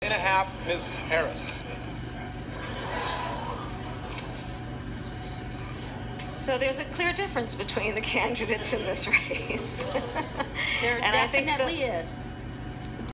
and a half, Ms. Harris. So there's a clear difference between the candidates in this race. There definitely is.